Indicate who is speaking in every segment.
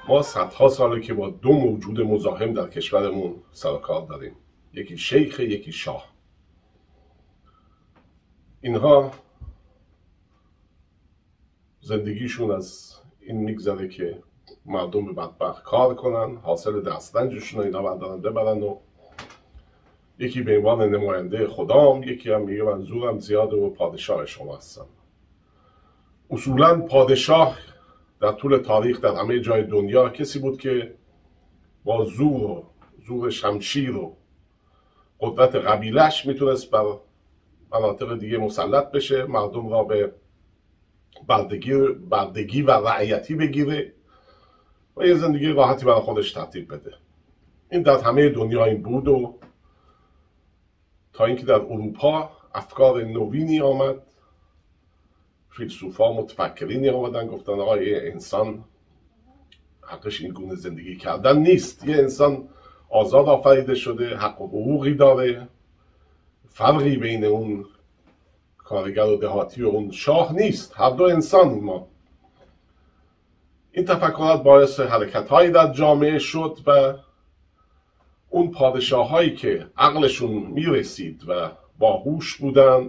Speaker 1: ما صدها ساله که با دو موجود مزاحم در کشورمون سر و کار داریم، یکی شیخ، یکی شاه. اینها زندگیشون از این میگذره که مردم به بدبخت کار کنن، حاصل دسترنجشون رو اینا بردارن ببرن و یکی به عنوان نماینده خدام، یکی هم میگه من زورم زیاده و پادشاه شما هستم. اصولا پادشاه در طول تاریخ در همه جای دنیا کسی بود که با زور شمشیر و قدرت قبیلش میتونست بر مناطق دیگه مسلط بشه، مردم را به بردگی و رعیتی بگیره و یه زندگی راحتی برای خودش ترتیب بده. این در همه دنیا این بود و تا اینکه در اروپا افکار نوینی آمد، فیلسوفا متفکرینی آمدن گفتن آقا یه انسان حقش این گونه زندگی کردن نیست، یه انسان آزاد آفریده شده، حق و حقوقی داره، فرقی بین اون کارگر و دهاتی و اون شاه نیست، هر دو انسان ما. این تفکرات باعث حرکت هایی در جامعه شد و اون پادشاه هایی که عقلشون میرسید و باهوش بودن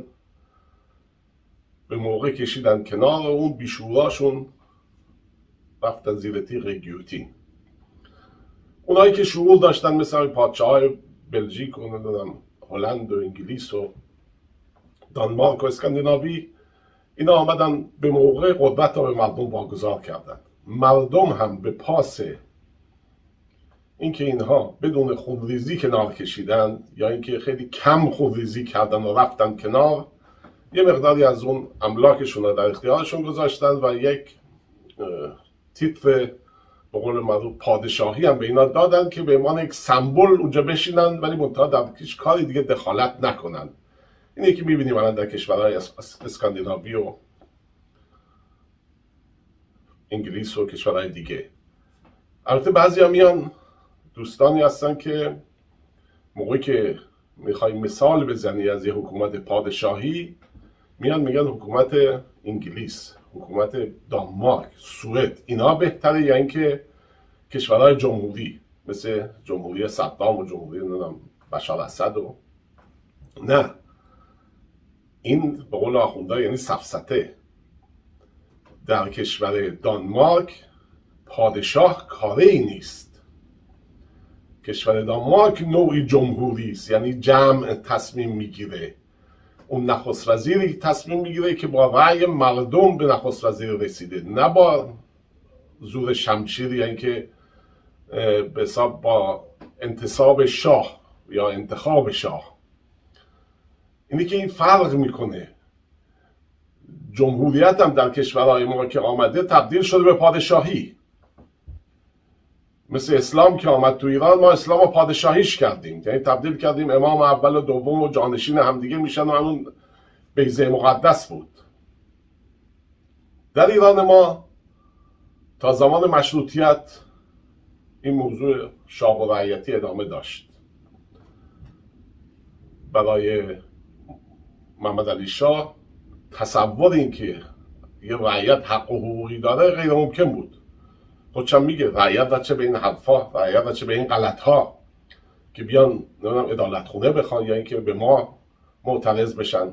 Speaker 1: به موقع کشیدن کنار و اون بیشوراشون رفتن زیر تیغ گیوتین. اونایی که شعور داشتن مثل پادشاه های بلژیک و هلند و انگلیس و دانمارک و اسکاندیناوی، اینا آمدن به موقع قدرت را به مردم واگذار کردن. مردم هم به پاس اینکه اینها بدون خونریزی کنار کشیدن یا اینکه خیلی کم خونریزی کردن و رفتن کنار، یه مقداری از اون املاکشون رو در اختیارشون گذاشتن و یک تیتر به قول معروف پادشاهی هم به اینا دادن که به عنوان یک سمبل اونجا بشینن، ولی منتها در هیچ کاری دیگه دخالت نکنن. اینه که میبینیم الان در کشورهای اسکاندیناوی و انگلیس و کشورهای دیگه. البته بعضی ها میان دوستانی هستن که موقعی که میخوای مثال بزنی از یه حکومت پادشاهی، میان میگن حکومت انگلیس، حکومت دانمارک، سوئد، اینا بهتره یا اینکه کشورهای جمهوری مثل جمهوری صدام و جمهوری بشار اسد و نه. این به قول آخونده یعنی سفسطه. در کشور دانمارک پادشاه کاری نیست. کشور دانمارک نوعی جمهوری است، یعنی جمع تصمیم میگیره. اون نخست وزیری تصمیم میگیره که با رأی مردم به نخست وزیر رسیده، نه با زور شمشیر، یعنی که به حساب با انتصاب شاه یا انتخاب شاه. اینی که این فرق میکنه. جمهوریت هم در کشورهای ما که آمده تبدیل شده به پادشاهی. مثل اسلام که آمد تو ایران، ما اسلام رو پادشاهیش کردیم، یعنی تبدیل کردیم امام اول و دوم و جانشین همدیگه میشن و همون بیضه مقدس بود. در ایران ما تا زمان مشروطیت این موضوع شاه و رعیتی ادامه داشت. برای محمد علی شاه تصور این که یه رعیت حق و حقوقی داره غیر ممکن بود. خودشم میگه رعیت و چه به این حرفا، رعیت و چه به این غلط ها که بیان عدالت خونه بخوان یا اینکه به ما معترض بشن.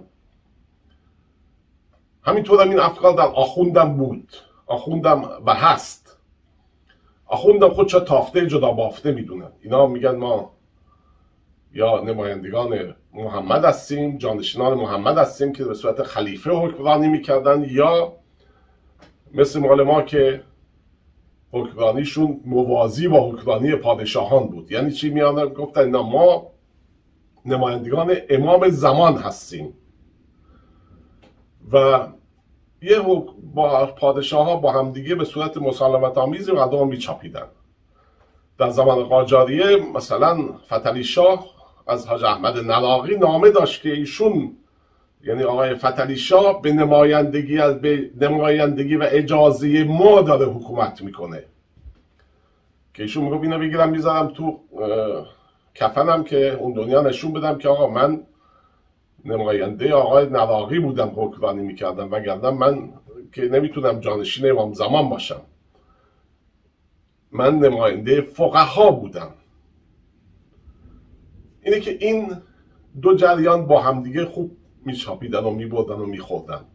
Speaker 1: همینطور هم این افکار در آخوندم بود، آخوندم و هست. آخوندم خودشا تافته جدا بافته میدونن. اینا میگن ما یا نمایندگان محمد هستیم، جانشینان محمد هستیم که به صورت خلیفه حکمرانی میکردن، یا مثل مال ما که حکمرانیشون موازی با حکمرانی پادشاهان بود. یعنی چی؟ میان گفتن اینا ما نمایندگان امام زمان هستیم و یه با پادشاه ها با همدیگه به صورت مسالمت آمیزی مردم میچاپیدن. در زمان قاجاریه مثلا فتحعلی شاه از حاج احمد نراقی نامه داشت که ایشون، یعنی آقای فتحعلی شاه، به نمایندگی و اجازه ما داره حکومت میکنه، که ایشون میگه اینو بگیرم میذارم تو کفنم که اون دنیا نشون بدم که آقا من نماینده آقای نراقی بودم، حکمرانی میکردم، وگرنه من که نمیتونم جانشین امام زمان باشم. من نماینده فقها بودم. اینه که این دو جریان با همدیگه خوب میچاپیدن و میبردن و میخوردن.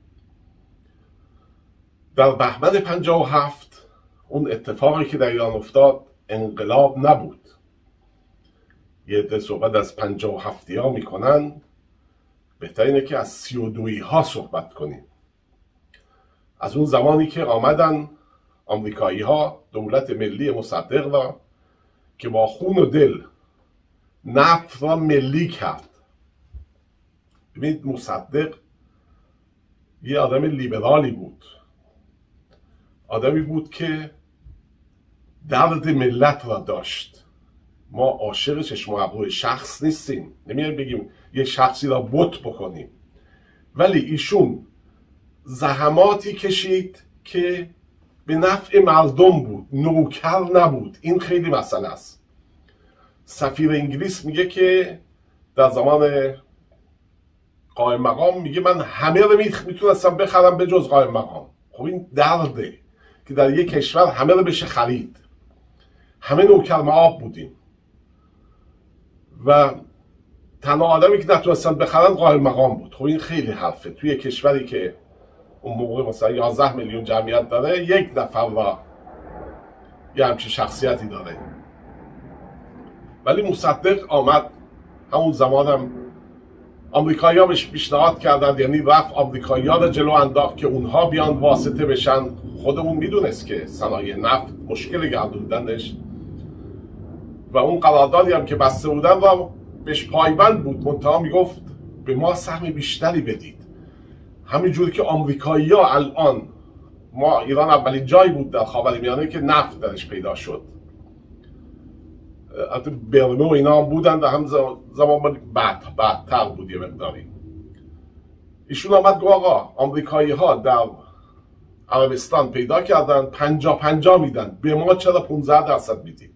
Speaker 1: در بهمن 57 اون اتفاقی که در ایران افتاد انقلاب نبود. یه عده صحبت از 57 ها میکنن، بهتر اینه که از 32 ها صحبت کنیم. از اون زمانی که آمدن آمریکایی ها دولت ملی مصدق را که با خون و دل نفت را ملی کرد. ببینید مصدق یه آدم لیبرالی بود، آدمی بود که درد ملت را داشت. ما عاشق چشم و ابروی شخص نیستیم، نمیایم بگیم یه شخصی را بت بکنیم، ولی ایشون زحماتی کشید که به نفع مردم بود، نوکر نبود. این خیلی مسئله است. سفیر انگلیس میگه که در زمان قائم مقام میگه من همه رو میتونستم بخرم به جز قائم مقام. خب این درده که در یک کشور همه رو بشه خرید. همه نوکر معاب بودیم و تنها آدمی که نتونستن بخرن قائم مقام بود. خب این خیلی حرفه توی کشوری که اون موقع مثلا 11 میلیون جمعیت داره، یک نفر و یه همچین شخصیتی داره. ولی مصدق آمد، همون زمان هم آمریکایی ها بهش پیشنهاد کردند، یعنی رفت آمریکایی ها رو جلو انداخت که اونها بیان واسطه بشن. خودمون میدونست که صنایع نفت مشکل گردوندنش و اون قراردادی هم که بسته بودن و بهش پایبند بود، منتها میگفت به ما سهم بیشتری بدید. همینجوری که آمریکایی ها الان، ما ایران اولین جایی بود در خاورمیانه که نفت درش پیدا شد. البته برنو و اینا هم بودن و هم زمان بعدتر بود یه مقداری. ایشون آمد گفت آقا آمریکایی ها در عربستان پیدا کردن 50-50 میدن، به ما چرا 15% میدید؟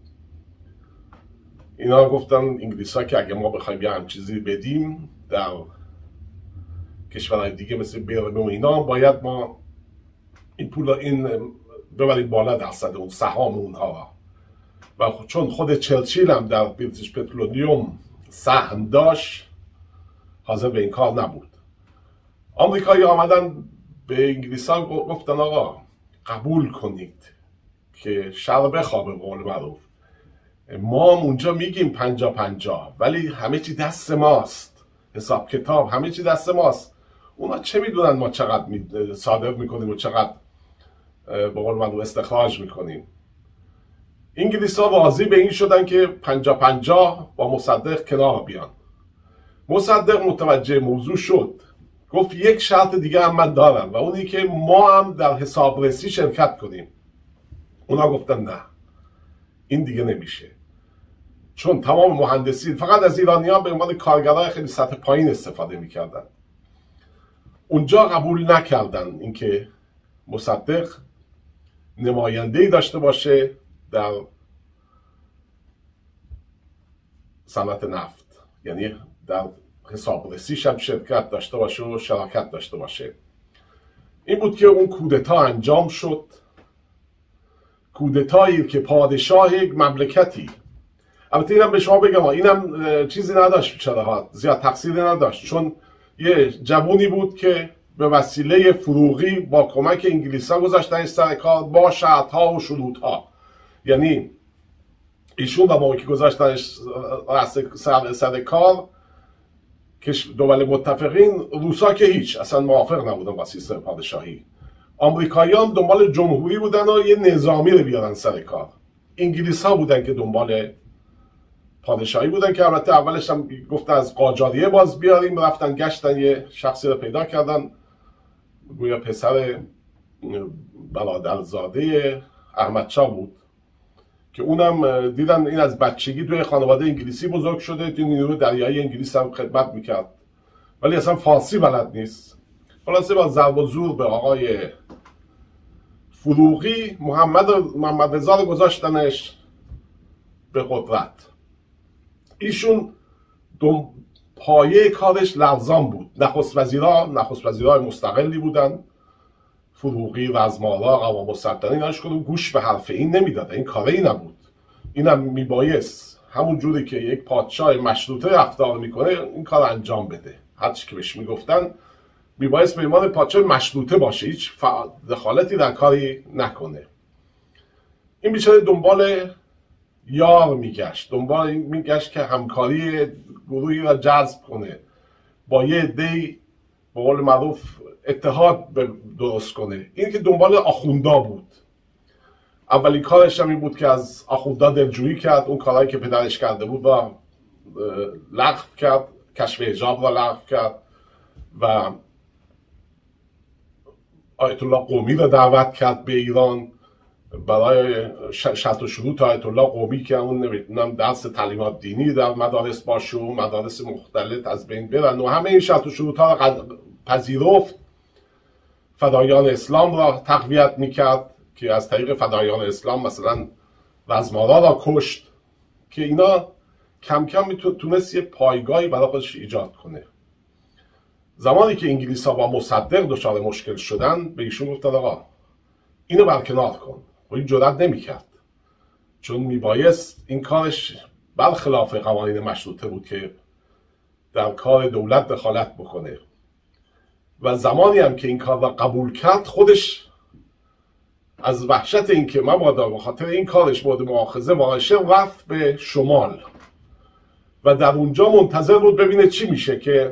Speaker 1: اینا گفتن انگلیس ها که اگه ما بخوایم یه هم چیزی بدیم در کشورهای دیگه مثل برنو و اینا، باید ما این پول این ببریم بالا درصد اون سهام اونها. و چون خود چرچیل هم در بریتیش پترولیوم سهم داشت، حاضر به این کار نبود. آمریکایی آمدن به انگلیس ها گفتن آقا قبول کنید که شر بخوابه قول معروف، ما هم اونجا میگیم 50-50 ولی همه چی دست ماست، حساب کتاب همه چی دست ماست. اونا چه میدونن ما چقدر صادر میکنیم و چقدر به قول معروف استخراج میکنیم. انگلیس ها راضی به این شدن که 50-50 با مصدق کنار بیان. مصدق متوجه موضوع شد، گفت یک شرط دیگه هم من دارم و اونی که ما هم در حسابرسی شرکت کنیم. اونا گفتن نه، این دیگه نمیشه، چون تمام مهندسین فقط از ایرانیان به عنوان کارگرای خیلی سطح پایین استفاده میکردن. اونجا قبول نکردن اینکه مصدق نماینده‌ای داشته باشه در صنعت نفت، یعنی در حسابرسیش هم شرکت داشته باشه و شراکت داشته باشه. این بود که اون کودتا انجام شد، کودتایی که پادشاه یک مملکتی، البته اینم به شما بگم اینم چیزی نداشت، بیچاره زیاد تقصیری نداشت، چون یه جوونی بود که به وسیله فروغی با کمک انگلیس‌ها گذاشتن سر کار با شرط‌ها و شروط‌ها. یعنی ایشون با موقعی که گذاشتنش سر کار که دول متفقین، روسا که هیچ اصلا موافق نبودن با سیستم پادشاهی، آمریکایی هم دنبال جمهوری بودن و یه نظامی رو بیارن سر کار. انگلیس ها بودن که دنبال پادشاهی بودن که البته اولش هم گفتن از قاجاریه باز بیاریم، رفتن گشتن یه شخصی رو پیدا کردن، گویا پسر برادرزاده احمدشاه بود که اونم دیدن این از بچگی توی خانواده انگلیسی بزرگ شده، توی نیروی دریایی انگلیس هم خدمت میکرد ولی اصلا فارسی بلد نیست. خلاصه با ضرب و زور به آقای فروغی محمد رضا رو گذاشتنش به قدرت. ایشون پایه کارش لرزان بود. نخست وزیرای مستقلی بودن، فروغی، رزمارا، قوام السلطنه ایناش کدوم گوش به حرف این نمیداد. این کاری نبود. اینم میبایست همون جوری که یک پادشاه مشروطه رفتار میکنه این کار انجام بده. هر چی که بهش میگفتن میبایست به عنوان پادشاه مشروطه باشه، هیچ دخالتی در کاری نکنه. این بیچاره دنبال یار میگشت، دنبال این میگشت که همکاری گروهی را جذب کنه، با یه عده‌ای به قول معروف اتحاد درست کنه. این که دنبال آخوندا بود. اولین کارش هم این بود که از آخوندا دلجویی کرد، اون کارهایی که پدرش کرده بود را لغو کرد، کشف حجاب را لغو کرد و آیت الله قمی را دعوت کرد به ایران برای شرط و شروط آیت الله قمی که اون نمیدونم درس تعلیمات دینی در مدارس باشه و مدارس مختلط از بین برن و همه این شرط و شروط ها را پذیرفت. فدایان اسلام را تقویت میکرد که از طریق فدایان اسلام مثلا رزمارا را کشت، که اینا کم کم تونست یه پایگاهی برای خودش ایجاد کنه. زمانی که انگلیس ها با مصدق دچار مشکل شدن به ایشون گفتن آقا اینو برکنار کن. و این جرئت نمیکرد، چون میبایست این کارش برخلاف قوانین مشروطه بود که در کار دولت دخالت بکنه. و زمانی هم که این کار را قبول کرد خودش از وحشت اینکه مبادا به خاطر این کارش مورد مؤاخذه واقع شه رفت به شمال و در اونجا منتظر بود ببینه چی میشه، که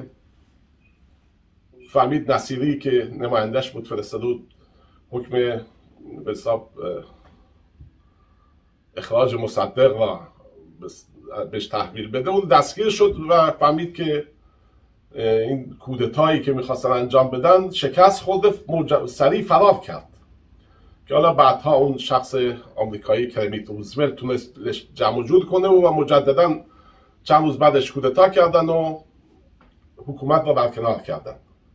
Speaker 1: فهمید نصیری که نمایندش بود فرستاده بود حکم به حساب اخراج مصدق را بهش تحویل بده. اون دستگیر شد و فهمید که این کودتایی که میخواستن انجام بدن شکست خورده، سریع فرار کرد. که حالا بعدها اون شخص آمریکایی کرمیت روزولت تونست جمع جور کنه و مجددا چند روز بعدش کودتا کردن و حکومت را برکنار کردن.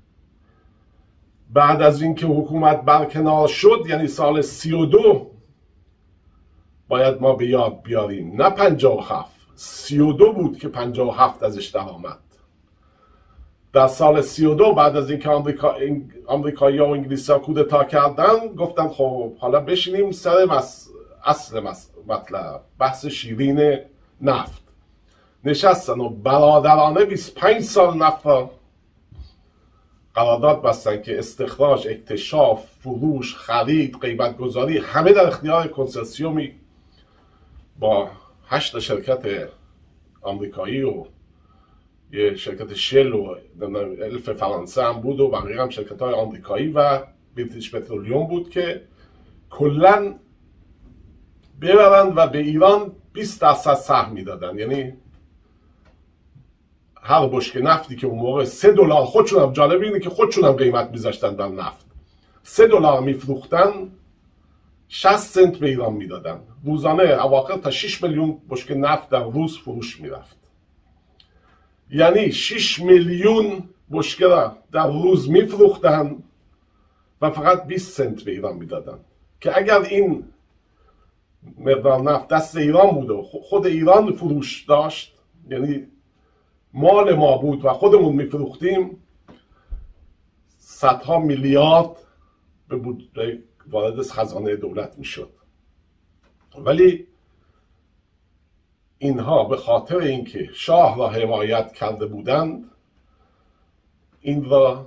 Speaker 1: بعد از اینکه حکومت برکنار شد، یعنی سال 32 باید ما به یاد بیاریم، نه 57، 32 بود که 57 ازش در آمد. در سال 32 بعد از اینکه آمریکایی ها و انگلیسی ها کودتا کردن گفتن خب حالا بشینیم سر اصل مطلب، بحث شیرین نفت. نشستن و برادرانه 25 سال نفت را قرارداد بستن که استخراج، اکتشاف، فروش، خرید، قیمت گذاری همه در اختیار کنسرسیومی با 8 شرکت آمریکایی و یه شرکت شل و الف فرانسه هم بود و بقیه هم شرکت های آمریکایی و بریتیش پترولیوم بود که کلن ببرن و به ایران 20% سهم میدادن. یعنی هر بشکه نفتی که اون موقع $3، خودشون هم جالب اینه که خودشون هم قیمت میذاشتن در نفت، $3 میفروختن، 60 سنت به ایران میدادن. روزانه اواخر تا 6 میلیون بشکه نفت در روز فروش میرفت. یعنی 6 میلیون بشکه را در روز میفروختن و فقط 20 سنت به ایران میدادن. که اگر این مقدار نفت دست ایران بود و خود ایران فروش داشت، یعنی مال ما بود و خودمون میفروختیم، صدها میلیارد به وارد خزانه دولت میشد. ولی اینها به خاطر اینکه شاه را حمایت کرده بودند این را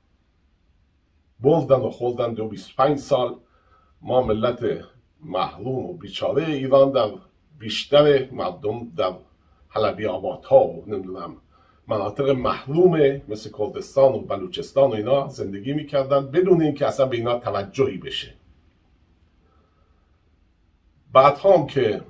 Speaker 1: بردن و خوردند و 25 سال ما ملت محروم و بیچاره ایران در بیشتر مردم در حلبی آبادها و نمیدونم مناطق محروم مثل کردستان و بلوچستان و اینا زندگی میکردن بدون اینکه اصلا به اینا توجهی بشه. بعدها هم که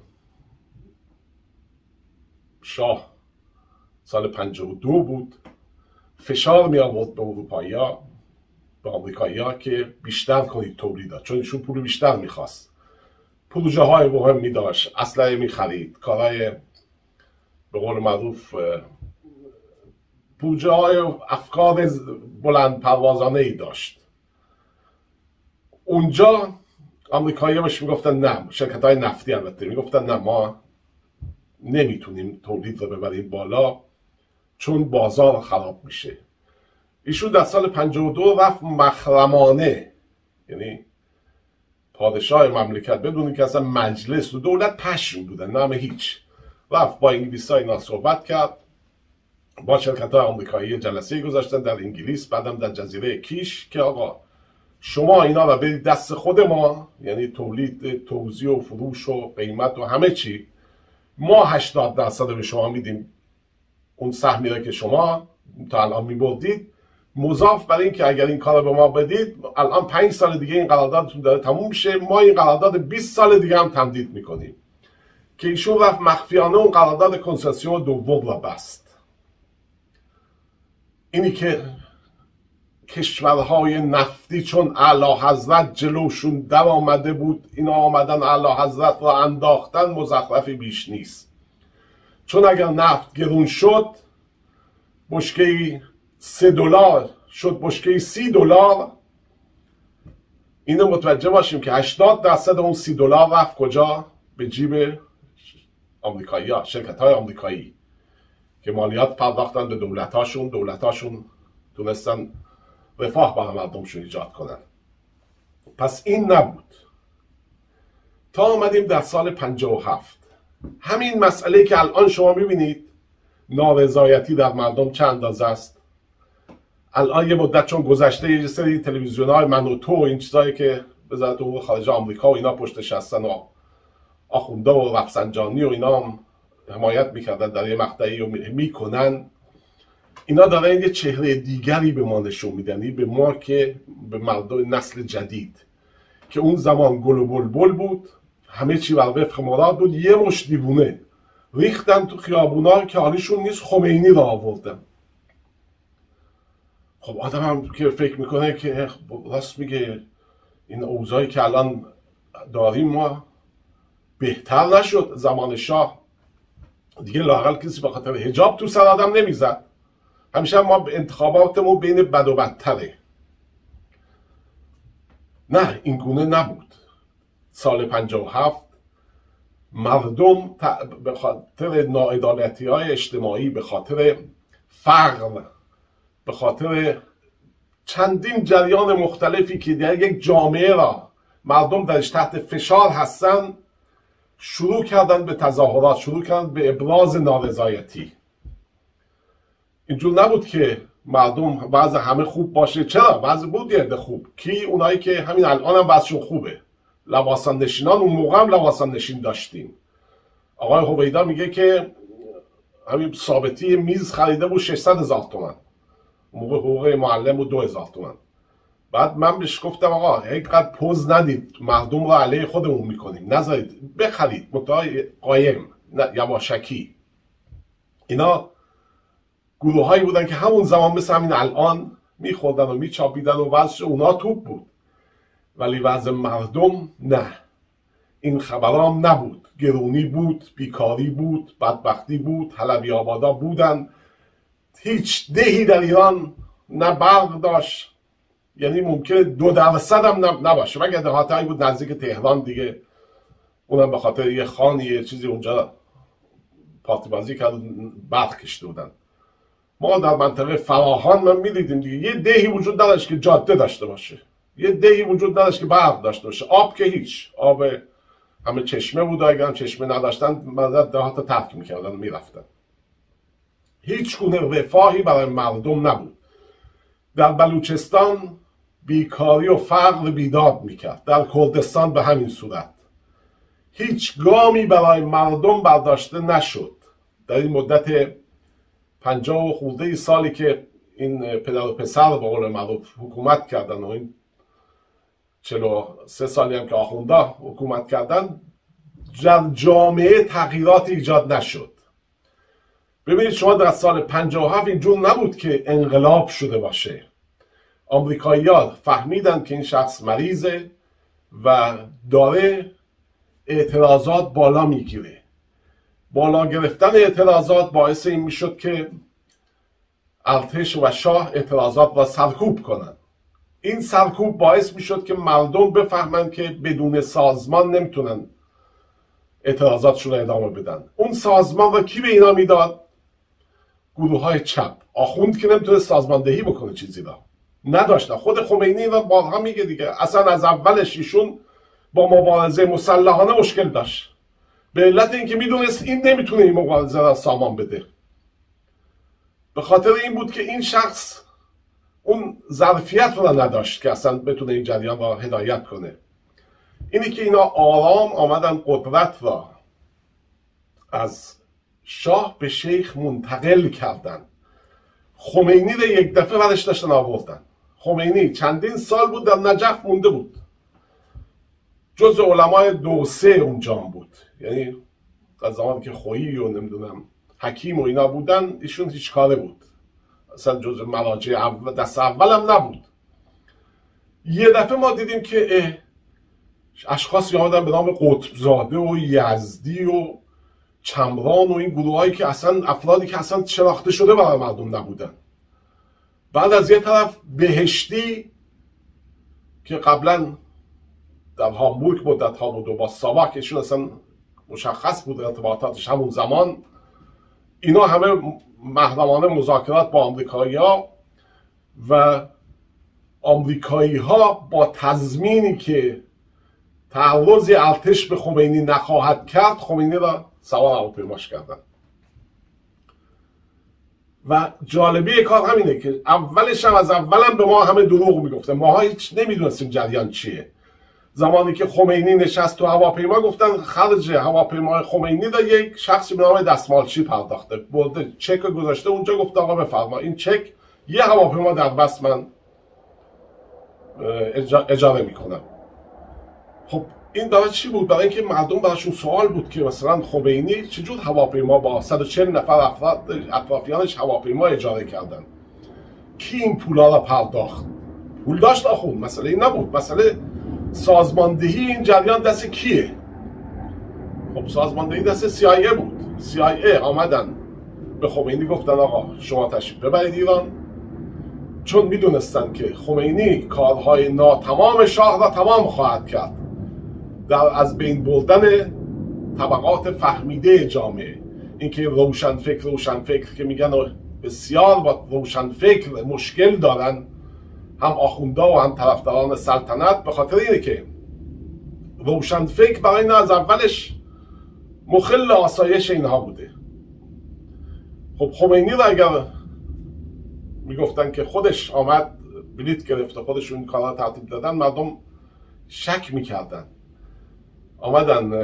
Speaker 1: شاه سال 52 بود فشار می آورد به اروپایی ها، به آمریکایی ها که بیشتر کنید تولیدات، چون ایشون پول بیشتر میخواست، پروژه های مهمی داشت، اسلحه میخرید، کارهای به قول معروف پروژه های افکار بلند پروازانه ای داشت. اونجا آمریکایی ها بهش میگفتن نه، شرکت های نفتی البته میگفتن نه، ما نمیتونیم تولید رو ببریم بالا چون بازار خراب میشه. ایشون در سال 52 رفت مخرمانه یعنی پادشاه مملکت بدون که اصلا مجلس و دولت پشم بودن، نه هیچ. رفت با انگلیس ها اینا صحبت کرد، با شرکت های آمریکایی جلسه گذاشتن در انگلیس، بعدم در جزیره کیش که آقا شما اینا رو برید دست خود ما، یعنی تولید، توزیع و فروش و قیمت و همه چی، ما 80% به شما میدیم اون سهمی را که شما تا الان میبردید، مضاف برای این که اگر این کار به ما بدید الان 5 سال دیگه این قراردادتون داره تموم میشه، ما این قرارداد 20 سال دیگه هم تمدید میکنیم. که ایشون رفت مخفیانه اون قرارداد کنسسیون دوم را بست. اینی که کشورهای نفتی چون اعلی حضرت جلوشون در آمده بود، اینا آمدن اعلی حضرت را انداختن، مزخرفی بیش نیست. چون اگر نفت گرون شد، بشکه $3 شد بشکه $30، اینو متوجه باشیم که 80% اون $30 رفت کجا؟ به جیب آمریکایی ها، شرکت های آمریکایی که مالیات پرداختن به دولتاشون تونستن رفاه برای مردمشون ایجاد کنن. پس این نبود تا آمدیم در سال 57. همین مسئله که الان شما میبینید نارضایتی در مردم چند اندازه است. الان یه مدت چون گذشته یه سری تلویزیون‌های من و تو و این چیزایی که وزارت امور خارجه آمریکا و اینا پشتش هستن و آخونده و رفسنجانی و اینا هم حمایت میکردن در یه مقطعی و میکنن، اینا دارن یه چهره دیگری به ما نشون میدن، به ما که به مردم نسل جدید که اون زمان گل و بلبل بود، همه چی بر وفق مراد بود، یه مش دیوونه ریختن تو خیابونا که حالیشون نیست خمینی را آوردن. خب آدم هم که فکر میکنه که راست میگه، این اوضاعی که الان داریم ما بهتر نشد. زمان شاه دیگه لااقل کسی به خاطر حجاب تو سر آدم نمیزد. همیشه ما انتخاباتمون بین بد و بدتره. نه، این گونه نبود. سال 57 مردم به خاطر ناعدالتی های اجتماعی، به خاطر فقر، به خاطر چندین جریان مختلفی که در یک جامعه را مردم درش تحت فشار هستن، شروع کردن به تظاهرات، شروع کردن به ابراز نارضایتی. اینجور نبود که مردم وضع همه خوب باشه. چرا؟ وضع بود یه عده خوب. کی؟ اونایی که همین الان هم وضعشون خوبه. لواسان نشینان. اون موقع هم لواسان نشین داشتیم. آقای هویدا میگه که همین ثابتی میز خریده بود 600,000 تومان. اون موقع حقوق معلم بود 2,000 تومان. بعد من بهش گفتم آقا اینقدر پوز ندید، مردم رو علیه خودمون میکنیم، نذارید بخرید، متای قایم، نه یواشکی. اینا گروه هایی بودن که همون زمان مثل همین الان میخوردن و میچاپیدن و وضع اونا توپ بود، ولی وضع مردم نه. این خبرام نبود. گرونی بود، بیکاری بود، بدبختی بود، حلبی آبادا بودن. هیچ دهی در ایران نه برق داشت، یعنی ممکنه 2% هم نباشه، مگر دهاتایی بود نزدیک تهران دیگه، اونم به خاطر یه خانی یه چیزی اونجا پارتی بازی کرد برق کشیده بودن. ما در منطقه فراهان من میدیدیم دیگه یه دهی وجود نداشت که جاده داشته باشه، یه دهی وجود نداشت که برق داشته باشه. آب که هیچ، آب همه چشمه بود، اگر هم چشمه نداشتن مدد دهات ترک میکردن و میرفتن. هیچ گونه رفاهی برای مردم نبود. در بلوچستان بیکاری و فقر بیداد میکرد، در کردستان به همین صورت. هیچ گامی برای مردم برداشته نشد. در این مدت 50 خورده سالی که این پدر و پسر به قول معروف حکومت کردن و این 43 سالی هم که آخونده حکومت کردن، در جامعه تغییرات ایجاد نشد. ببینید شما در سال 57 اینجور نبود که انقلاب شده باشه. آمریکایی‌ها فهمیدن که این شخص مریضه و داره اعتراضات بالا میگیره. بالا گرفتن اعتراضات باعث این میشد که ارتش و شاه اعتراضات را سرکوب کنن. این سرکوب باعث میشد که مردم بفهمن که بدون سازمان نمیتونن اعتراضاتشون رو ادامه بدن. اون سازمان را کی به اینا میداد؟ گروه های چپ. آخوند که نمیتونه سازماندهی بکنه چیزی را. نداشتن. خود خمینی را بارها میگه دیگه، اصلا از اولش ایشون با مبارزه مسلحانه مشکل داشت، به علت اینکه میدونست این نمیتونه این مبارزه را سامان بده. به خاطر این بود که این شخص اون ظرفیت را نداشت که اصلا بتونه این جریان را هدایت کنه. اینی که اینا آرام آمدن قدرت را از شاه به شیخ منتقل کردن. خمینی را یک دفعه برش داشتن آوردن. خمینی چندین سال بود در نجف مونده بود، جز علمای دو-سه اونجا بود، یعنی از زمانی که خویی و نمیدونم حکیم و اینا بودن ایشون هیچ کاره بود، اصلا جز مراجع دست اول هم نبود. یه دفعه ما دیدیم که اشخاصی آمدن به نام قطبزاده و یزدی و چمران و این گروه هایی که اصلا افرادی که اصلا شناخته شده برای مردم نبودن. بعد از یه طرف بهشتی که قبلا در هامبورگ مدت ها بود و با ساواک ایشون اصلا مشخص بود ارتباطاتش همون زمان، اینا همه محرمانه مذاکرات با آمریکایی ها و آمریکایی ها با تضمینی که تعرض ارتش به خمینی نخواهد کرد خمینی را سوار هواپیماش کردن. و جالبی کار همینه که اولش هم از اولم به ما همه دروغ میگفتن، ماها هیچ نمیدونستیم جریان چیه. زمانی که خمینی نشست تو هواپیما گفتن خرج هواپیمای خمینی را یک شخصی به نام دستمالچی پرداخته، برده چک گذاشته اونجا، گفته آقا بفرما این چک یه هواپیما در بس من اجاره میکنم. خب این برای چی بود؟ برای اینکه مردم براشون سوال بود که مثلا خمینی چجور هواپیما با 140 نفر افراد اطرافیانش هواپیما اجاره کردن، کی این پولا را پرداخت؟ پول داشت آخون، مسئله این نبود، مسئله سازماندهی این جریان دست کیه؟ خب سازماندهی دست CIA بود. CIA آمدن به خمینی گفتن آقا شما تشریف ببرید ایران، چون میدونستن که خمینی کارهای ناتمام شاه را تمام خواهد کرد در از بین بردن طبقات فهمیده جامعه. اینکه روشنفکر که میگن بسیار با روشنفکر مشکل دارن، هم آخوندا و هم طرفداران سلطنت، به خاطر اینه که روشنفکر برای اینا از اولش مخل آسایش اینها بوده. خب خمینی را اگر میگفتن که خودش آمد بلیت گرفت و خودشون این کارا ترتیب دادن، مردم شک میکردن. آمدن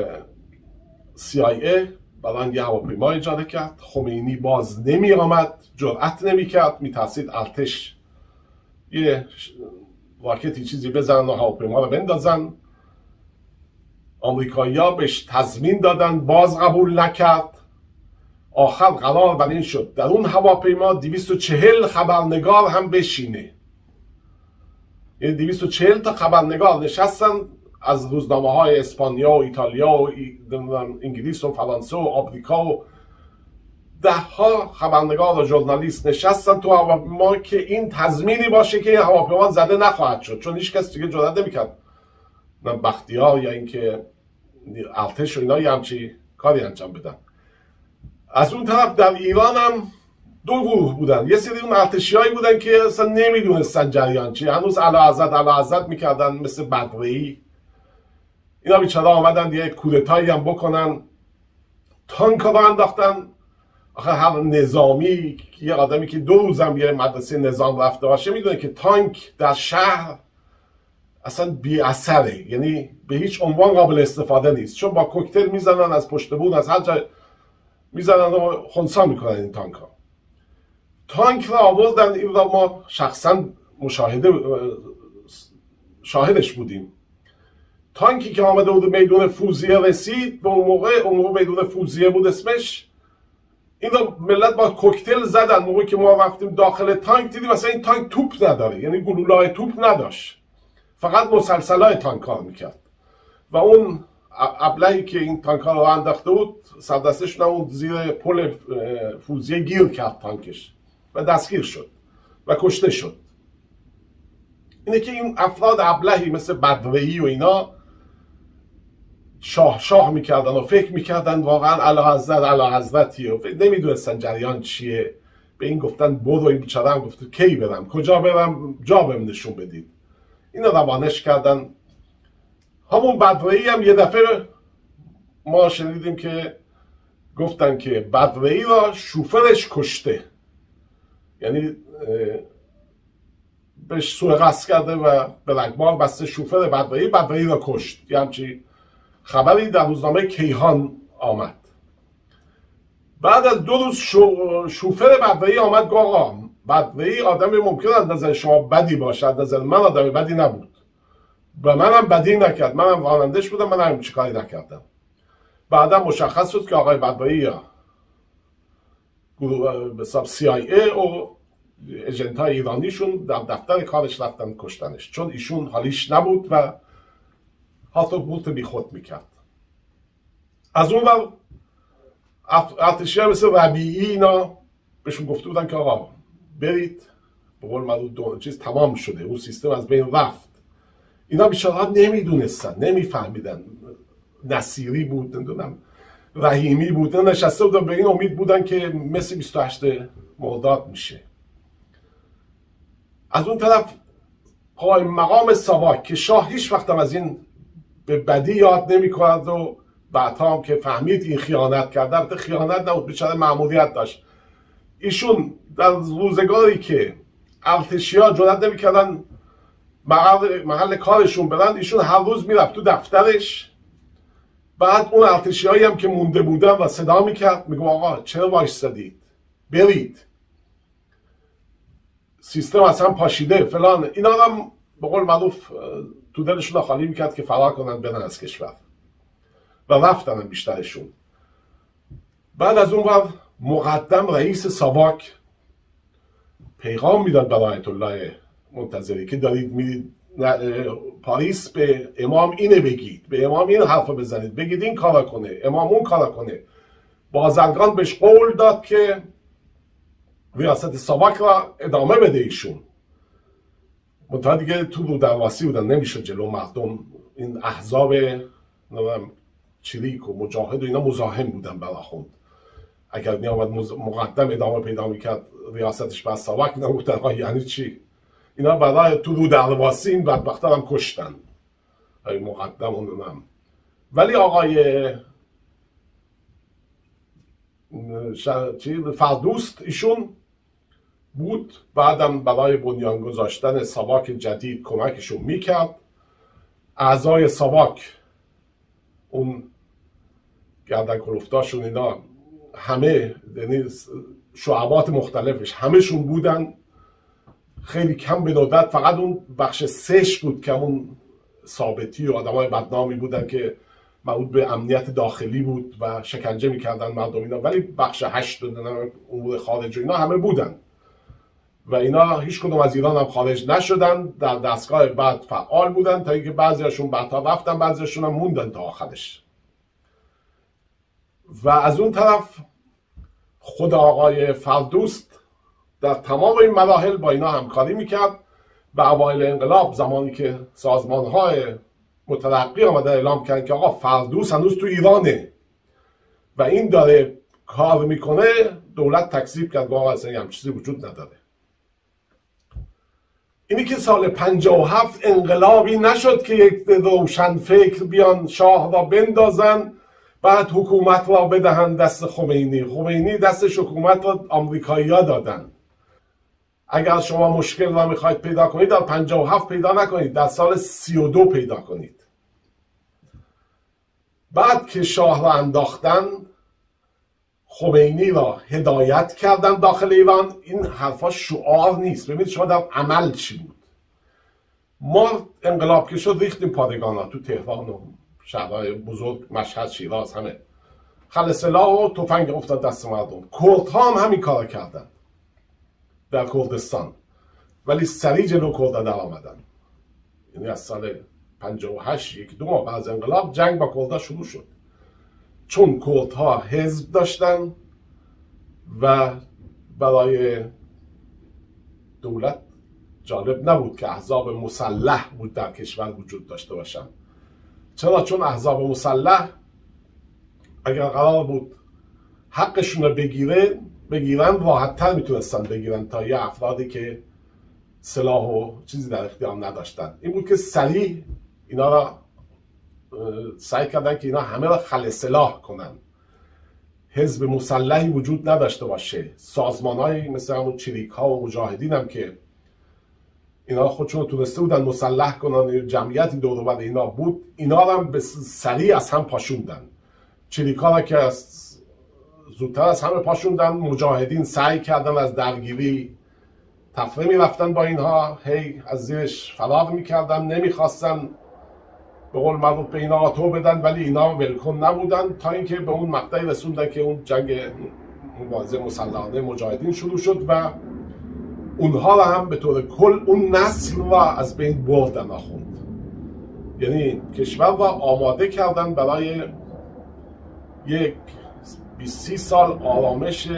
Speaker 1: CIA برای یه هواپیما اجاره کرد، خمینی باز نمی آمد، جرأت نمی کرد، میترسید ارتش یه راکتی چیزی بزنن و هواپیما رو بندازن. آمریکایی‌ها بهش تضمین دادن، باز قبول نکرد. آخر قرار بر این شد در اون هواپیما 240 خبرنگار هم بشینه، یعنی 240 تا خبرنگار نشستن از روزنامه‌های اسپانیا و ایتالیا و انگلیس و فرانسه و آمریکا و ده‌ها خبرنگار و ژورنالیست نشستن تو هواپیما که این تضمینی باشه که این هواپیما زده نخواهد شد، چون هیچ کس دیگه جرئت نمی‌کرد، نه بختیار یا اینکه ارتش و اینا یه همچی کاری انجام بدن. از اون طرف در ایران هم دو گروه بودن، یه سری اون ارتشیایی بودن که اصلا نمیدونستن جریان چیه، هنوز اعلیحضرت میکردن مثل بدرهی. اینا بیچاره آمدن یه کودتایی هم بکنن، تانک رو انداختن. آخه هر نظامی، یه آدمی که 2 روز هم یه مدرسه نظام رفته باشه میدونه که تانک در شهر اصلا بی اثره، یعنی به هیچ عنوان قابل استفاده نیست، چون با کوکتل میزنن از پشت بون از هر جای میزنن و خنثی میکنن این تانک ها. تانک را آوردن، این را ما شخصا شاهدش بودیم. تانکی که آمده بود میدون فوزیه رسید، به اون موقع میدون فوزیه بود اسمش، این را ملت با کوکتل زدن. موقعی که ما رفتیم داخل تانک دیدیم مثلا این تانک توپ نداره، یعنی گلوله‌های توپ نداشت، فقط مسلسل‌های تانک کار میکرد. و اون ابلهی که این تانک ها رو انداخته بود سردستشون اون زیر پل فوزیه گیر کرد تانکش و دستگیر شد و کشته شد. اینه که این افراد ابلهی مثل بدرهی و اینا شاه میکردن و فکر میکردن واقعا اعلیحضرتیه و نمیدونستن جریان چیه. به این گفتن برو. این بیچاره هم گفت کی برم، کجا برم، جا بهم نشون بدید. اینو روانش کردن. همون بدره‌ای هم یه دفعه ما شنیدیم که گفتن که بدره‌ای را شوفرش کشته، یعنی بهش سوء قصد کرده و به رگبار بسته شوفر بدره‌ای را کشت. یه همچی خبری در روزنامه کیهان آمد. بعد از 2 روز شوفر بدره‌ای آمد گفت آقا بدره‌ای آدمی ممکن از نظر شما بدی باشد، از نظر من آدم بدی نبود، به منم بدی نکرد، منم رانندش بودم، منم چیکاری نکردم. بعدا مشخص شد که آقای بدره‌ای به حساب CIA و اجنت‌های ایرانیشون در دفتر کارش رفتن کشتنش، چون ایشون حالیش نبود و هاتو بوت بی خود میکرد. از اون ور ارتشی‌ها مثل ربیعی اینا بهشون گفته بودن که آقا برید، به قول معروف چیز تمام شده، اون سیستم از بین رفت. اینا بیچاره‌ها نمیدونستن، نمیفهمیدن. نصیری بود، نمیدونم رحیمی بود، نشسته بودن به این امید بودن که مثل 28 مرداد میشه. از اون طرف قائم مقام ساواک که شاه هیچ وقت هم از این به بدی یاد نمی‌کرد و بعدها هم که فهمید این خیانت کرده، البته خیانت نبود، بیچاره مأموریت داشت. ایشون در روزگاری که ارتشی‌ها جرئت نمی‌کردن محل کارشون برن، ایشون هر روز میرفت تو دفترش. بعد اون ارتشی‌هایی هم که مونده بودن و صدا میکرد، میگه آقا چرا وایستادید، برید، سیستم اصلا پاشیده فلان. اینا هم به قول معروف تو دلشون خالی میکرد که فرار کنن برن از کشور و رفتن بیشترشون. بعد از اون ور مقدم رئیس ساواک پیغام میداد برای آیت الله منتظری که دارید میرید پاریس، به امام اینه بگید، به امام این حرف بزنید، بگید این کارا کنه، امام اون کارا کنه. بازرگان بهش قول داد که ریاست ساواک را ادامه بده ایشون. منتها دیگه تو رو درواسی بودن، نمیشد جلو مردم. این احزاب چریک و مجاهد و اینا مزاحم بودن برا خوند. اگر میامد مقدم ادامه پیدا میکرد ریاستش بر ساواک، اینا گفتن یعنی چی؟ اینا برای تو رو درواسی این بدبخت‌ها هم کشتن، ای مقدم اونم. ولی آقای فردوست ایشون بود، بعدم برای بنیان گذاشتن ساواک جدید کمکشون میکرد. اعضای ساواک، اون گردن کلفتاشون، اینا همه، یعنی شعبات مختلفش همشون بودن. خیلی کم به ندرت فقط اون بخش 3 بود که اون ثابتی و آدمای بدنامی بودن که مربوط به امنیت داخلی بود و شکنجه میکردن مردم اینا. ولی بخش 8 امور خارج و اینا همه بودن و اینا هیچ کدوم از ایران هم خارج نشدن، در دستگاه بعد فعال بودن، تا اینکه بعضیاشون بعدها رفتن، بعضیاشون هم موندن تا آخرش. و از اون طرف خود آقای فردوست در تمام این مراحل با اینا همکاری میکرد و اوایل انقلاب، زمانی که سازمان‌های مترقی آمدن اعلام کردن که آقا فردوست هنوز تو ایرانه و این داره کار میکنه، دولت تکذیب کرد، آقا اصلا همچین چیزی وجود نداره. اینی که سال 57 انقلابی نشد که یک روشن فکر بیان شاه را بندازن، بعد حکومت را بدهن دست خمینی. خمینی دستش حکومت را آمریکایی‌ها دادن. اگر شما مشکل را میخواید پیدا کنید، در 57 پیدا نکنید، در سال 32 پیدا کنید. بعد که شاه را انداختن، خمینی را هدایت کردن داخل ایران. این حرفا شعار نیست، ببینید شما در عمل چی بود. ما انقلاب که شد ریختیم پادگان ها تو تهران و شهرهای بزرگ، مشهد، شیراز، همه خل سلاح و تفنگ افتاد دست مردم. کردها هم همین کار کردن در کردستان، ولی سریع جلو کردها در آمدن. یعنی از سال 58 1-2 ماه بعد از انقلاب جنگ با کردها شروع شد، چون کردها حزب داشتن و برای دولت جالب نبود که احزاب مسلح بود در کشور وجود داشته باشن. چرا؟ چون احزاب مسلح اگر قرار بود حقشون رو بگیره، بگیرن راحت‌تر میتونستن بگیرن تا یه افرادی که سلاح و چیزی در اختیار نداشتن. این بود که سریع اینا را سعی کردن که اینا همه را خل سلاح کنن، حزب مسلحی وجود نداشته باشه. سازمان‌هایی مثل همون چریک‌ها و مجاهدین هم که اینا خودشون رو تونسته بودن مسلح کنن، جمعیتی دور و بر اینا بود، اینا رو هم به سریع از هم پاشوندن. چریک‌ها را که زودتر از همه پاشوندن. مجاهدین سعی کردن از درگیری تفره میرفتن با اینها، هی از زیرش فرار میکردن، نمیخواستن به قول معروف به اینا آتو بدن، ولی اینا ولکن نبودن تا اینکه به اون مقطعی رسوندن که اون جنگ مبارزه مسلحانه مجاهدین شروع شد و اونها را هم به طور کل اون نسل را از بین بردن آخوند. یعنی کشور را آماده کردن برای یک 20 سال آرامش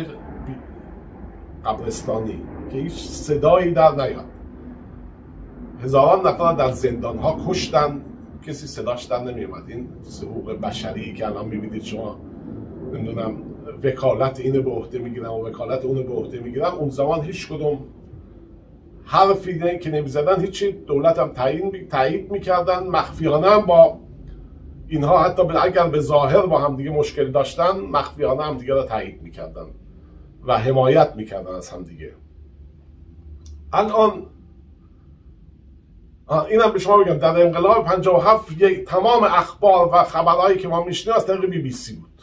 Speaker 1: قبرستانی که هیچ صدایی در نیاد. هزاران نفر در زندان ها کشتن، کسی صداش در نمیومد. این حقوق بشری که الان میبینید شما، نمیدونم وکالت اینو به عهده میگیرن و وکالت اونو به عهده میگیرن، اون زمان هیچ کدوم حرفی که نمیزدن، هیچی. دولت هم تایید میکردن مخفیانه، هم با اینها حتی اگر به ظاهر با هم دیگه مشکل داشتن، مخفیانه هم دیگه را تایید میکردن و حمایت میکردن از هم دیگه. الان اینم به شما بگم، در انقلاب 57 تمام اخبار و خبرهایی که ما میشنیم از طریق BBC بود.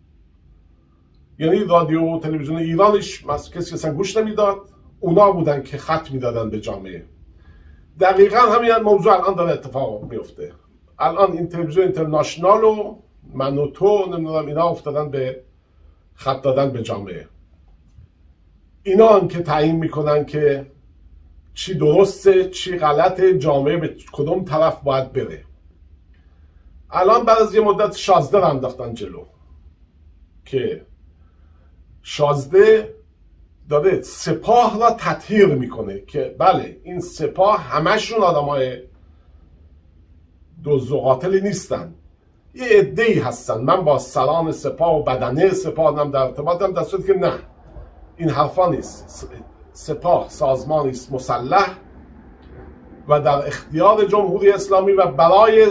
Speaker 1: یعنی رادیو و تلویزیون ایرانش کسی اصلا گوش نمیداد، اونا بودن که خط میدادن به جامعه. دقیقا همین موضوع الان داره اتفاق میفته. الان این تلویزیون اینترنشنال و من و تو نمیدونم اینا افتادن به خط دادن به جامعه. اینا هم که تعیین میکنن که چی درسته چی غلطه، جامعه به کدوم طرف باید بره. الان بعد از یه مدت شازده رو انداختن جلو که شازده داره سپاه را تطهیر میکنه که بله این سپاه همشون آدمای دزد و قاتلی نیستن، یه عده‌ای هستن. من با سران سپاه و بدنه سپاه هم در ارتباطم، در صورتی که نه، این حرفا نیست. سپاه سازمانی است مسلح و در اختیار جمهوری اسلامی و برای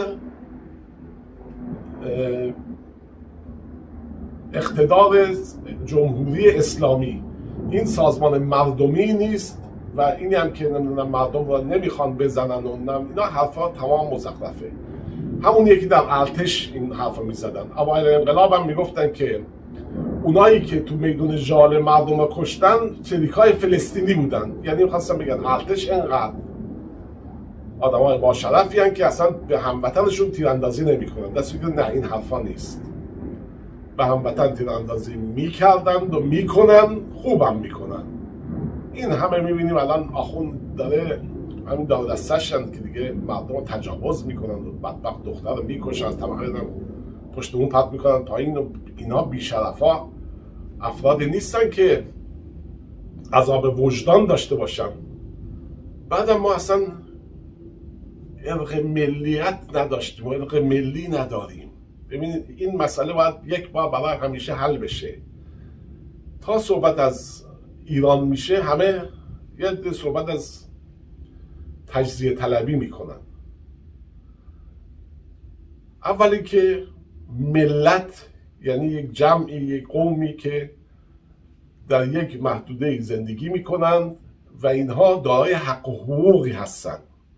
Speaker 1: اقتدار جمهوری اسلامی. این سازمان مردمی نیست و اینی هم که مردم را نمیخوان بزنن و اینا حرفا تمام مزخرفه. همون یکی در ارتش این حرفا میزدن. اوایل انقلاب هم میگفتن که اونایی که تو میدون ژال مردم را کشتن چریکای فلسطینی بودن. یعنی میخواستن بگن ارتش اینقدر آدمای با شرفی هستن که اصلا به هموطنشون تیراندازی نمیکنن. دستی که نه، این حرفا نیست. به هموطن تیراندازی میکردن و میکنن، خوبم میکنن. این همه میبینیم الان آخوند داره همین دار دستشن که دیگه مردم رو تجاوز میکنن و بدبخت دختر رو میکشن، از طبقه پشت اون پرت میکنن پایین و اینا بیشرفا افرادی نیستن که عذاب وجدان داشته باشن. بعد ما اصلا ارق ملیت نداشتیم و ارق ملی نداریم. ببینید این مسئله باید یک بار برای همیشه حل بشه. تا صحبت از ایران میشه همه یه صحبت از تجزیه طلبی میکنن. اولی که ملت یعنی یک جمعی، یک قومی که در یک محدوده زندگی میکنن و اینها دارای حق و حقوقی هستن.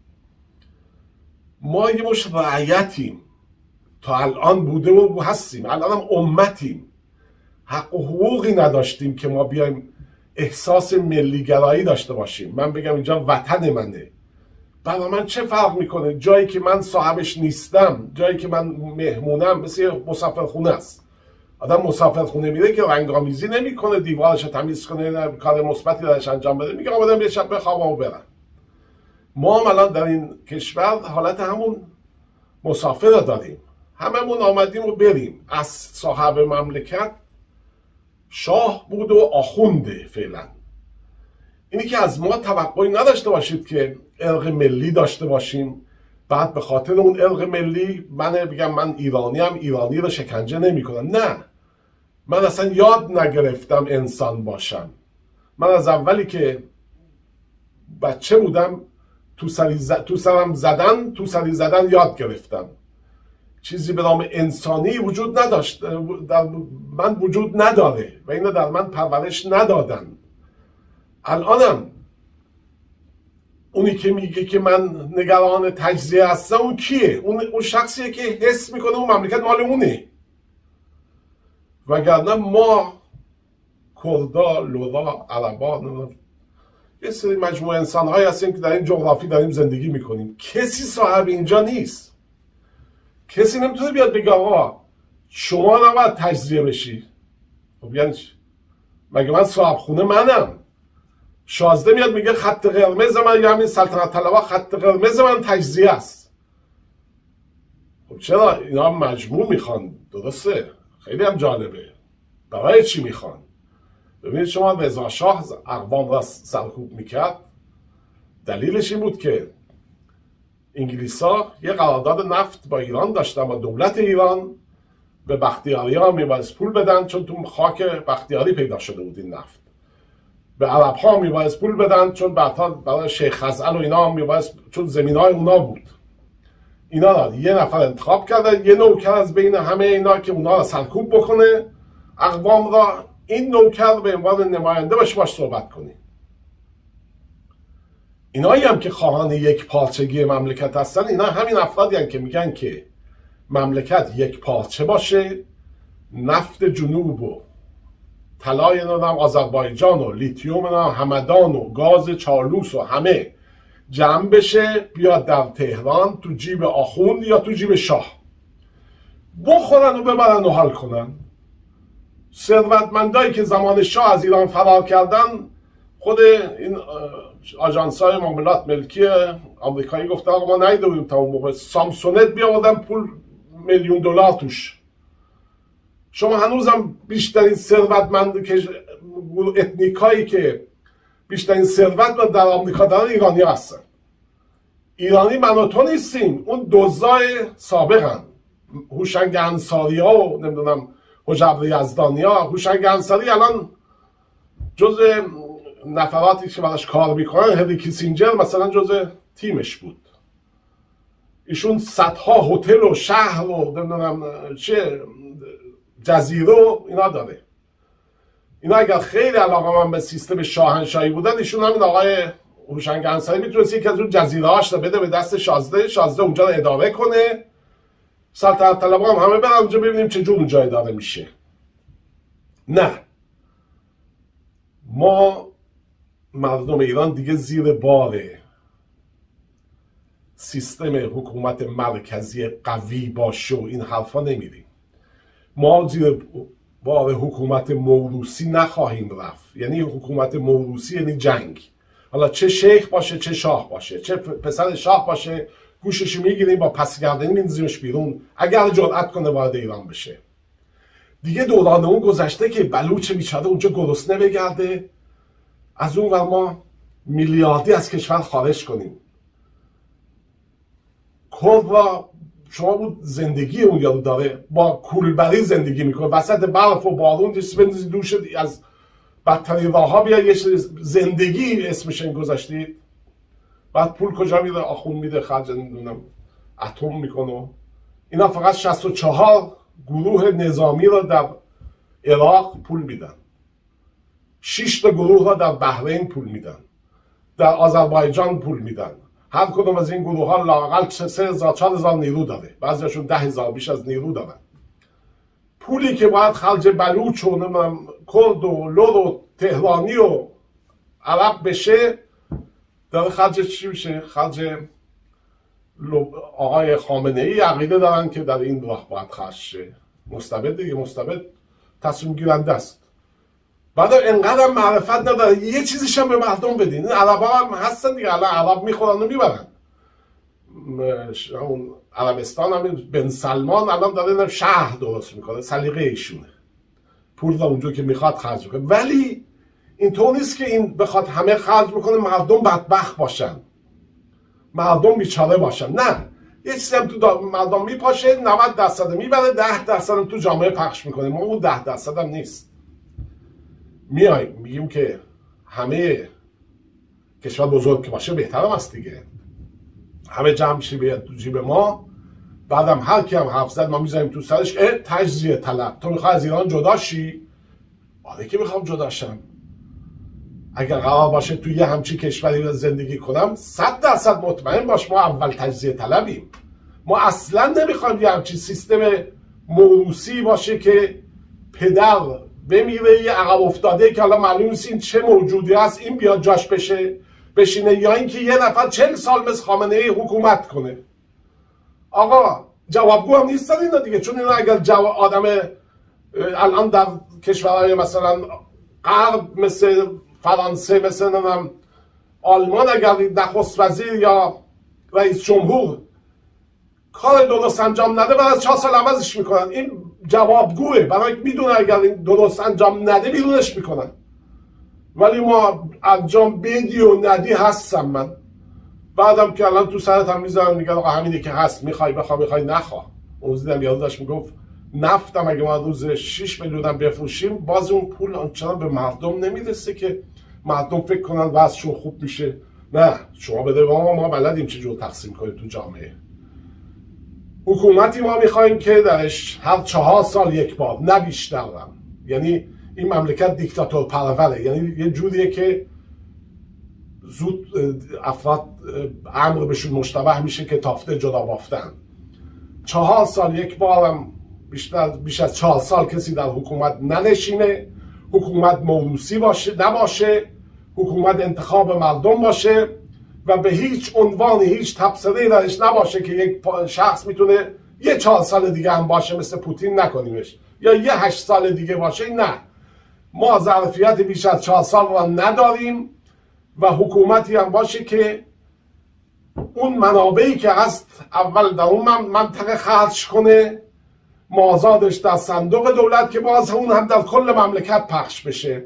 Speaker 1: ما یه مش رعیتیم، تا الان بوده و هستیم، الان هم امتیم. حق و حقوقی نداشتیم که ما بیایم احساس ملیگرایی داشته باشیم. من بگم اینجا وطن منه، برای من چه فرق میکنه جایی که من صاحبش نیستم، جایی که من مهمونم، مثل مسافرخونه است. آدم مسافرخونه میره که رنگامیزی نمیکنه، دیوارش رو تمیز کنه، کار مثبتی درش انجام بده، میگه آمدم یه شب بخوابم و برم. ما هم الان در این کشور حالت همون مسافر رو داریم، هممون آمدیم و بریم. از صاحب مملکت شاه بود و آخونده فعلا. اینی که از ما توقعی نداشته باشید که ارق ملی داشته باشیم، بعد به خاطر اون ارق ملی من بگم من ایرانی هم ایرانی رو شکنجه نمی کنم. نه، من اصلا یاد نگرفتم انسان باشم. من از اولی که بچه بودم تو سری زدن یاد گرفتم. چیزی به نام انسانی وجود نداشت، در من وجود نداره و اینو در من پرورش ندادن. الانم اونی که میگه که من نگران تجزیه هستم اون کیه؟ اون شخصیه که حس میکنه اون مملکت مال اونه. وگرنه ما کردا، لورا، عربا، یه سری مجموعه انسان هایی هستیم که در این جغرافی داریم زندگی میکنیم. کسی صاحب اینجا نیست. کسی نمیتونه بیاد بگه آقا شما نباید تجزیه بشی. خب یعنی چی؟ مگه من صاحب خونه منم؟ شازده میاد میگه خط قرمز من، یا همین سلطنت طلبها خط قرمز من تجزیه است. خب چرا اینا هم مجموع میخوان؟ درسته، خیلی هم جالبه. برای چی میخوان؟ ببینید شما رضا شاه اقوام را سرکوب میکرد، دلیلش این بود که انگلیسا یه قرارداد نفت با ایران داشتن و دولت ایران به بختیاری ها میبایست پول بدن، چون تو خاک بختیاری پیدا شده بود این نفت. به عرب ها میبایست پول بدن چون برای شیخ خزعل و اینا هم میبایست، چون زمین های اونا بود. اینا را یه نفر انتخاب کرده، یه نوکر از بین همه اینا که اونا را سرکوب بکنه اقوام را. این نوکر به عنوان نماینده باش صحبت کنی. اینایی هم که خواهان یک پارچگی مملکت هستن، اینا همین افرادی هستن که میگن که مملکت یک پارچه باشه، نفت جنوب و طلای آذربایجان و لیتیوم همدان و گاز چالوس و همه جمع بشه بیاد در تهران تو جیب آخوند یا تو جیب شاه، بخورن و ببرن و حال کنن. ثروتمندایی که زمان شاه از ایران فرار کردن، خود این آژانس‌های معاملات ملکی آمریکایی گفتن ما ندیده بودیم تا اون موقع سامسونت بیاوردن پول $1,000,000 توش. شما هنوزم بیشترین ثروتمند که اتنیکایی که بیشترین ثروت در آمریکا دارن ایرانی هستن. ایرانی من و تو نیستیم، اون دزدای سابقن. هوشنگ انصاری ها و نمیدونم حجبر یزدانی ها. هوشنگ انصاری الان جز نفراتی که براش کار میکنن، هنری کیسینجر مثلا جز تیمش بود. ایشون صدها هتل و شهر و نمیدونم چه جزیره و اینا داره. اینا اگر خیلی علاقه‌مند به سیستم شاهنشاهی بودن، ایشون همین آقای هوشنگ انصاری میتونست یکی از اون جزیره هاش رو بده به دست شازده اونجا رو اداره کنه. سلطنت طلبها هم همه برن اونجا ببینیم چجور اونجا اداره میشه. نه، ما مردم ایران دیگه زیر بار سیستم حکومت مرکزی قوی باشه و این حرفا نمیریم. ما زیر بار حکومت موروثی نخواهیم رفت. یعنی حکومت موروثی یعنی جنگ. حالا چه شیخ باشه چه شاه باشه، چه پسر شاه باشه، گوشش میگیریم با پسگردنی میندازیمش بیرون اگر جرأت کنه وارد ایران بشه. دیگه دوران اون گذشته که بلوچ بیچاره اونجا گرسنه بگرده، از اون ور ما میلیاردی از کشور خارج کنیم. کرد را شما بود زندگی اون یارو داره با کولبری زندگی میکنه، وسط برف و بارون بندازی دوش از بدترین راه ها بیا یه زندگی اسمشن گذاشتید. بعد پول کجا میره؟ آخون میده خرج نمیدونم اتم میکنه. اینا فقط 64 گروه نظامی را در عراق پول میدن، 6 تا گروه را در بحرین پول میدن، در آذربایجان پول میدن. هر کدوم از این گروه ها لااقل 3000-4000 نیرو داره، بعضیشون 10,000 بیش از نیرو دارن. پولی که باید خرج بلوچ و کرد و لور و تهرانی و عرب بشه، داره خرج چی میشه؟ خرج آقای خامنه ای عقیده دارن که در این راه باید خرج شه. مستبد دیگه، مستبد تصمیم گیرنده است. بعد انقدر معرفت نداره یه چیزیش هم به مردم بدین. این عربا هم هستن دیگه، الان عرب میخورن و میبرن. اون عربستان هم بن سلمان الان داره شهر درست میکنه، سلیقه ایشونه، پول را اونجا که میخواد خرج کنه. ولی اینطور نیست که این بخواد همه خرج بکنه مردم بدبخت باشن، مردم بیچاره باشن. نه، یه سیستم تو مردم میپاشه 90% میبره 10% تو جامعه پخش میکنه. ما اون 10% هم نیست. میایم میگیم که همه کشور بزرگ که باشه بهتر هم هست دیگه، همه جمع شی بیاد تو جیب ما، بعدم هر کی هم حرف زد ما میذاریم تو سرش تجزیه طلب. تو میخوای از ایران جدا شی؟ آره که میخوام جدا شم. اگر قرار باشه توی یه همچین کشوری رو زندگی کنم 100% مطمئن باش ما اول تجزیه طلبیم. ما اصلا نمیخوایم یه همچین سیستم موروثی باشه که پدر بمیره یه عقب افتاده که حالا معلوم نیست این چه موجودی هست این بیاد جاش بشینه، یا اینکه یه نفر 40 سال مثل خامنه ای حکومت کنه. آقا جوابگو هم نیستن اینا دیگه، چون اینا اگر آدم الان در کشورهای مثلا غرب مثل فرانسه مثل آلمان اگر نخست وزیر یا رئیس جمهور کار درست انجام نده بعد از 4 سال عوضش میکنن. این جوابگوه، برای میدونه اگر این درست انجام نده بیرونش میکنن. ولی ما انجام بدی و ندی هستم من. بعدم که الان تو سرت هم میذارن میگن آقا همینه که هست، میخوای بخوا میخوای نخوا. اون دیدم یاد داشت میگفت نفتم اگه ما روز 6 میلیون بفروشیم باز اون پول آنچنان به مردم نمیرسه که مردم فکر کنن وضعشون خوب میشه. نه شما بده ما بلدیم چجور تقسیم کنیم تو جامعه. حکومتی ما میخوایم که درش هر 4 سال یک بار، نه بیشتر. یعنی این مملکت دیکتاتور پروره، یعنی یه جوریه که زود افراد امر بهشون مشتبه میشه که تافته جدا بافتن. 4 سال یک بارم بیش از 4 سال کسی در حکومت ننشینه، حکومت موروثی نباشه، حکومت انتخاب مردم باشه و به هیچ عنوان هیچ تبصره‌ای درش نباشه که یک شخص میتونه یه 4 سال دیگه هم باشه مثل پوتین نکنیمش، یا یه 8 سال دیگه باشه. نه، ما ظرفیت بیش از 4 سال را نداریم و حکومتی هم باشه که اون منابعی که هست اول در اون منطقه خرج کنه، مازادش در صندوق دولت که باز اون هم در کل مملکت پخش بشه.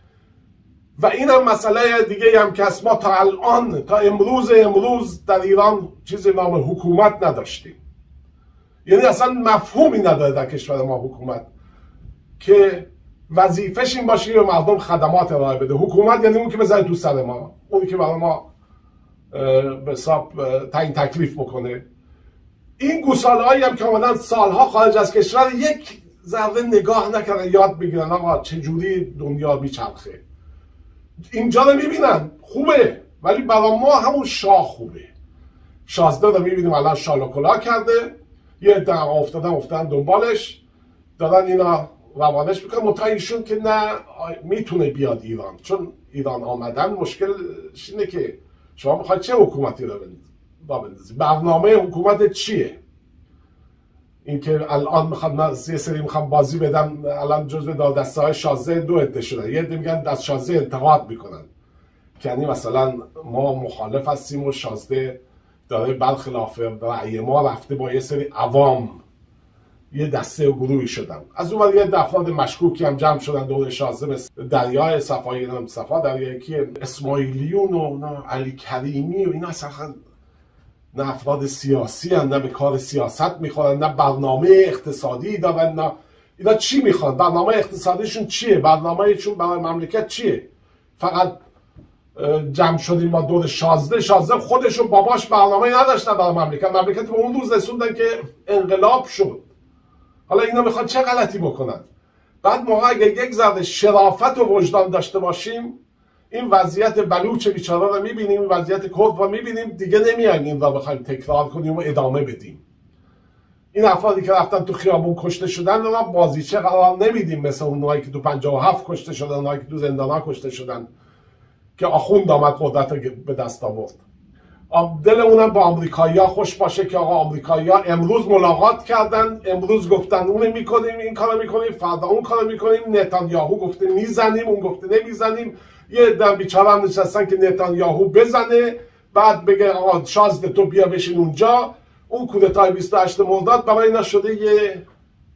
Speaker 1: و این هم مسئله دیگه هم که ما تا الان تا امروز در ایران چیزی نام حکومت نداشتیم. یعنی اصلا مفهومی نداره در کشور ما حکومت که وظیفش این باشه که مردم خدمات ارائه بده. حکومت یعنی اون که بذاره تو سر ما، اونی که برای ما به حساب تعیین تکلیف بکنه. این گوساله‌هایی هم که اومدن سالها خارج از کشور یک ذره نگاه نکردن یاد بگیرن آقا چجوری دنیا میچرخه. اینجا رو میبینن خوبه، ولی برای ما همون شاه خوبه. شازده رو میبینیم الان شال و کلاه کرده، یه عده افتادن دنبالش دارن اینا روانش میکنن. مطمئن ایشون که نه میتونه بیاد ایران، چون ایران آمدن مشکلش اینه که شما میخواید چه حکومتی رو بندازی، برنامه حکومت چیه؟ اینکه الان میخوام یه سری میخوام بازی بدم، الان جزء دادسته های شازده 2 عده شدن. یه عده میگن از شازده انتقاد میکنن که یعنی مثلا ما مخالف هستیم و شازده داره برخلاف رأی ما رفته با یه سری عوام یه دسته و گروهی شدن. از اون یه افراد مشکوکی هم جمع شدن دور شازده، مثل دریای صفایی، دریای کی اسماعیلیون و علی کریمی و اینا. اصلا نه افراد سیاسی هن، نه به کار سیاست میخورن، نه برنامه اقتصادی دارن، نه اینا چی میخوان؟ برنامه اقتصادیشون چیه؟ برنامهشون برای مملکت چیه؟ فقط جمع شدیم ما دور شازده خودشون باباش برنامه نداشتن برای مملکت به اون روز رسوندن که انقلاب شد. حالا اینا میخوان چه غلطی بکنن؟ بعد موقع اگه یک ذره شرافت و وجدان داشته باشیم، این وضعیت بلوچ بیچاره رو میبینیم، این وضعیت کرد رو میبینیم، دیگه نمیایم این را بخوایم تکرار کنیم و ادامه بدیم. این افرادی که رفتن تو خیابون کشته شدن رو بازیچه قرار نمیدیم، مثل اونایی که تو 57 کشته شدن، اونایی که تو زندان‌ها کشته شدن که آخوند آمد قدرت رو به دست آورد. دل اونم با آمریکایی‌ها خوش باشه که آقا آمریکایی‌ها امروز ملاقات کردن، امروز گفتن اون میکنیم، این کارو میکنیم، فردا اون کارو میکنیم. نتانیاهو گفته میزنیم، اون گفته نمیزنیم. یه عده بیچاره هم نشستن که نتانیاهو بزنه، بعد بگه آقا شازده تو بیا بشین اونجا. اون کودتای 28 مرداد برای اینا شده یه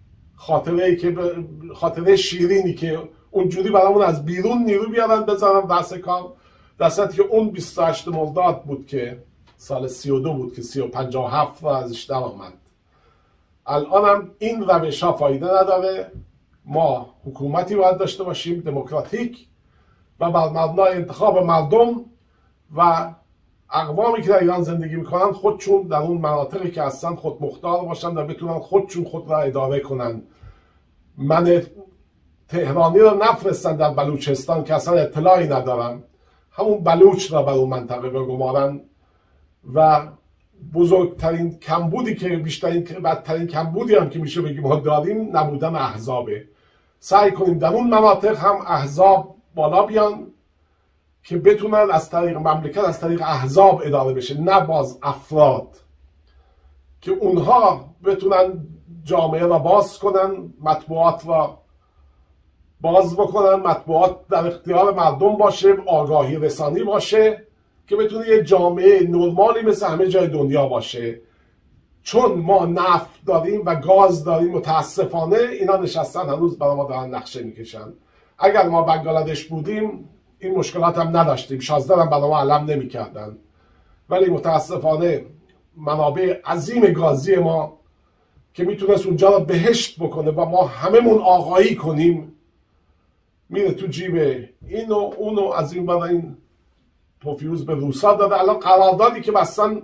Speaker 1: خاطره شیرینی که اونجوری برامون از بیرون نیرو بیارن بزنن دست کار، در صورتی که اون 28 مرداد بود که سال 32 بود که 357 را ازش در آمد. الان هم این روش ها فایده نداره. ما حکومتی باید داشته باشیم دموکراتیک و بر مبنای انتخاب مردم و اقوامی که در ایران زندگی میکنن خودشون در اون مناطقی که هستن خود مختار باشن و بتونن خودشون خود را اداره کنن. من تهرانی رو نفرستن در بلوچستان که اصلا اطلاعی ندارم، همون بلوچ را بر اون منطقه بگمارن و بزرگترین کمبودی که بدترین کمبودی هم که میشه بگیم ما داریم نبودن احزابه. سعی کنیم در اون مناطق هم احزاب بالا بیان که بتونن از طریق مملکت از طریق احزاب اداره بشه، نه باز افراد، که اونها بتونن جامعه را باز کنن، مطبوعات را باز بکنن، مطبوعات در اختیار مردم باشه، آگاهی رسانی باشه که بتونه یه جامعه نرمالی مثل همه جای دنیا باشه. چون ما نفت داریم و گاز داریم متاسفانه اینا نشستن هنوز برای ما دارن نقشه میکشن. اگر ما بنگلادش بودیم این مشکلات هم نداشتیم، 16 هم برای ما علم نمیکردن، ولی متاسفانه منابع عظیم گازی ما که میتونست اونجا رو بهشت بکنه و ما هممون آقایی کنیم میره تو جیب اینو اونو، از این برای این پوفیوز به روسا داده. الان قراردادی که بستن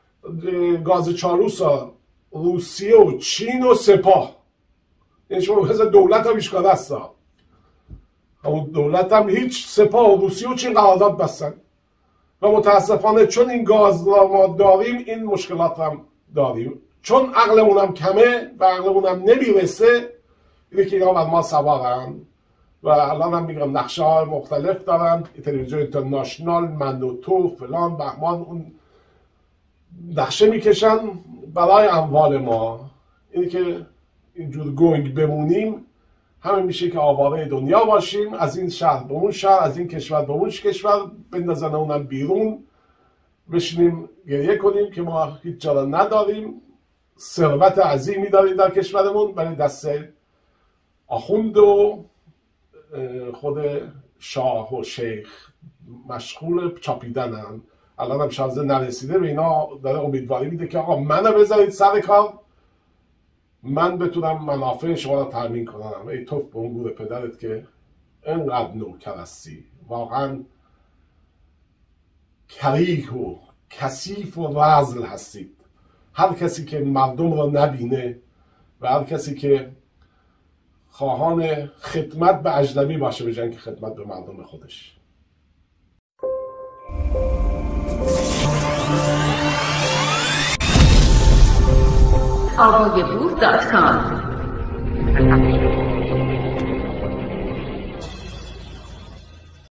Speaker 1: گاز چالوسا روسیه و چین و سپاه، یعنی شما بخواست دولت هم ایشکاده هستا، اون دولت هم هیچ، سپاه و روسیه و چین قرارداد بستن و متاسفانه چون این گاز را ما داریم این مشکلات هم داریم، چون عقلمون هم کمه و عقلمون هم نمیرسه اینه که اینا بر ما سوارن و الان هم میگم نقشه های مختلف دارن، تلویزیون اینترنشنال، من و تو فلان بهمان، اون نقشه میکشن برای اموال ما. اینه که اینجور گنگ بمونیم همین میشه که آواره دنیا باشیم، از این شهر به اون شهر، از این کشور به اون کشور، بندازن اونم بیرون، بشینیم گریه کنیم که ما هیچ جا را نداریم، ثروت عظیمی داریم در کشورمون ولی دست آخوند و خود شاه و شیخ مشغول چاپیدنن. الان هم شازده نرسیده به اینا، داره امیدواری میده که آقا منو بذارید سر کار، من بتونم منافع شما رو تامین کنم. ای توف به اون گور پدرت که انقدر نوکر هستی، واقعا کریه و کثیف و رذل هستید. هر کسی که مردم رو نبینه و هر کسی که خواهان خدمت به اجنبی باشه به جای اینکه خدمت به مردم خودش.
Speaker 2: آوایبور.com